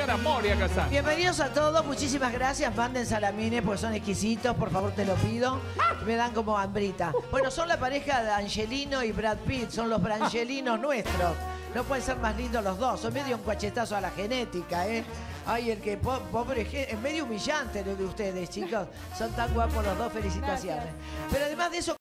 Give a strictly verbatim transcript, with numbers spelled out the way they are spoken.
señora Moria Kazan. Bienvenidos a todos, muchísimas gracias. Manden salamines porque son exquisitos, por favor te lo pido. Me dan como hambrita. Bueno, son la pareja de Angelino y Brad Pitt, son los brangelinos nuestros. No pueden ser más lindos los dos, son medio un cuachetazo a la genética, ¿eh? Ay, el que po pobre, es medio humillante lo de ustedes, chicos. Son tan guapos los dos, felicitaciones. Pero además de eso...